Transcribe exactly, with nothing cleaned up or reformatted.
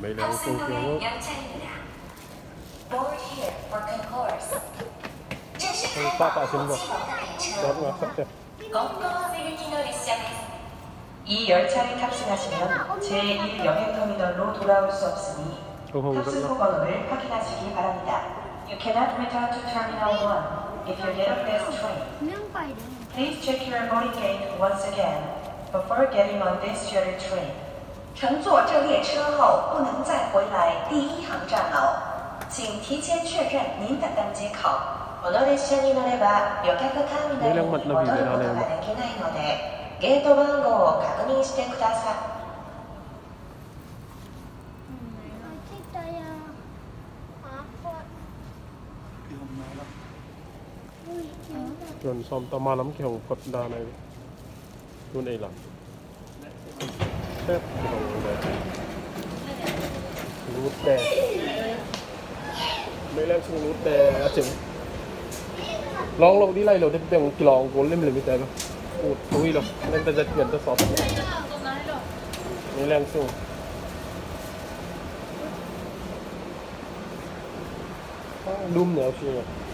mấy lần không kêu Board here for concourse. không phát tại sân bay đó là sắp xếp 이 열차에 탑승하시면 제일 여객터미널로 돌아올 수 없으니 탑승소 번호를 확인하시기 바랍니다. You cannot return to Terminal one if you get off this train. Please check your boarding gate once again before getting on this shuttle train. 乘坐这列车后不能再回来第一航站楼，请提前确认您的登机口。 この列車に乗れば旅客ターミナルに戻ることができないのでゲート番号を確認してください。 Chuẩn xóm tao ma lắm cái hồng Phật đà này luôn đây là xếp cái hồng này lút đè mấy lần xuống lút đè đã chừng lองlองđi lại rồi đến tiền kỳ lองcuốn lên mình tệ luôn ụt túi rồi nên ta giật tiền ta xót mấy lần xuống đun nữa chứ